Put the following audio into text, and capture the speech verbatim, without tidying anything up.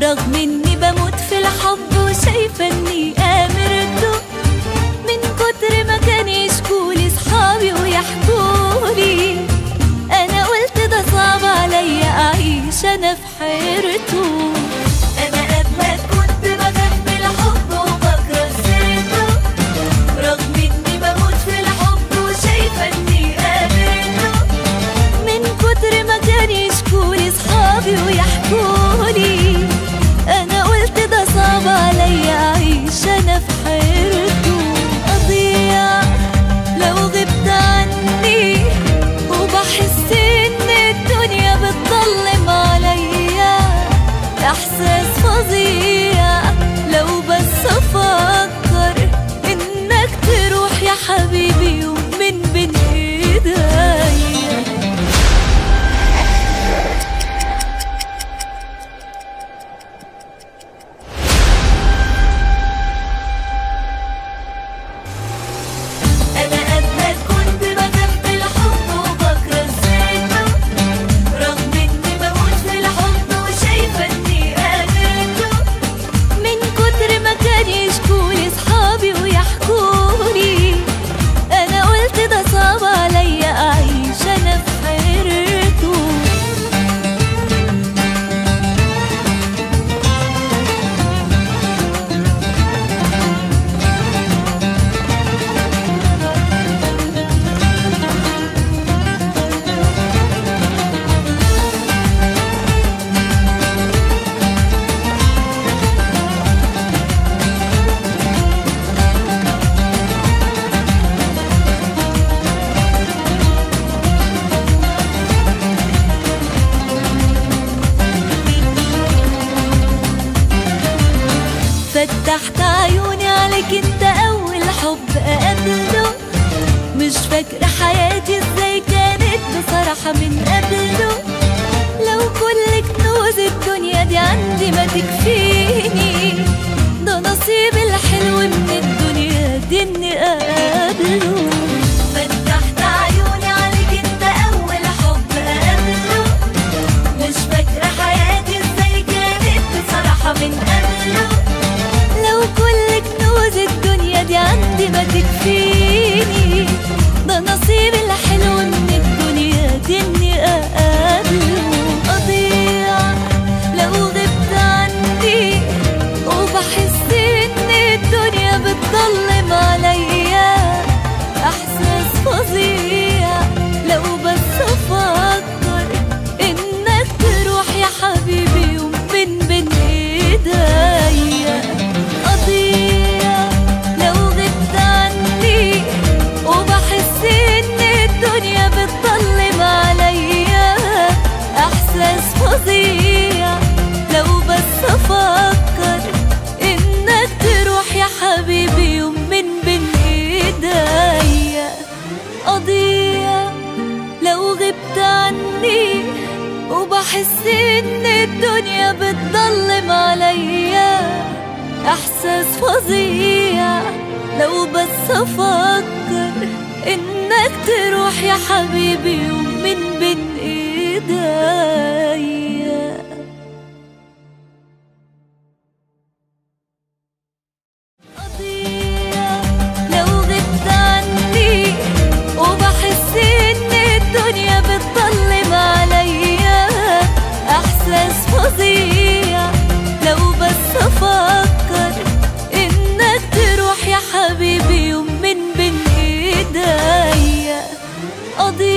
رغم اني بموت في الحب وشايفة اني امرته، من كتر ما كان يشكولي صحابي ويحكولي، انا قلت ده صعب عليا اعيش انا في حيرته. انا قد ما كنت بخاف من الحب وبكره سيرته، رغم اني بموت في الحب وشايفة اني قابلته، من كتر ما كان يشكولي صحابي ويحكولي، انا قلت ده صعب عليا اعيش انا في حيرته. اضيع لو غبت عني وبحس ان الدنيا بتضلم عليا، احساس فظيع لو بس افكر انك تروح يا حبيبي ومن بين ايديا. فتحت عيوني عليك انت اول حب اقابله، مش فاكرة حياتي ازاي كانت بصراحة من قبله. لو كل كنوز الدنيا دي عندي ما تكفيني، ده نصيبي الحلو من الدنيا دي اني اقابله. فتحت عيوني عليك انت اول حب اقابله، مش فاكرة حياتي ازاي كانت بصراحة من قبله. لو كل كنوز الدنيا دي عندي ما تكفيني، ده نصيبي الحلو من الدنيا دي اني اقابله. اضيع لو غبت عني وبحس ان الدنيا بتضلم عليا، احساس فظيع لو بس افكر انك تروح يا حبيبي ومن بين ايديا. اضيع لو غبت عني وبحس ان الدنيا بتضلم عليا، احساس فظيع لو بس افكر انك تروح يا حبيبي ومن بين ايديا. اضيع لو غبت عني وبحس ان الدنيا بتضلم عليا، احساس فظيع لو بس افكر انك تروح يا حبيبي ومن بين ايديا. اضيع لو غبت عني وبحس ان الدنيا بتضلم عليا، احساس فظيع لو بس افكر انك تروح يا حبيبي ومن بين ايديا. اضيع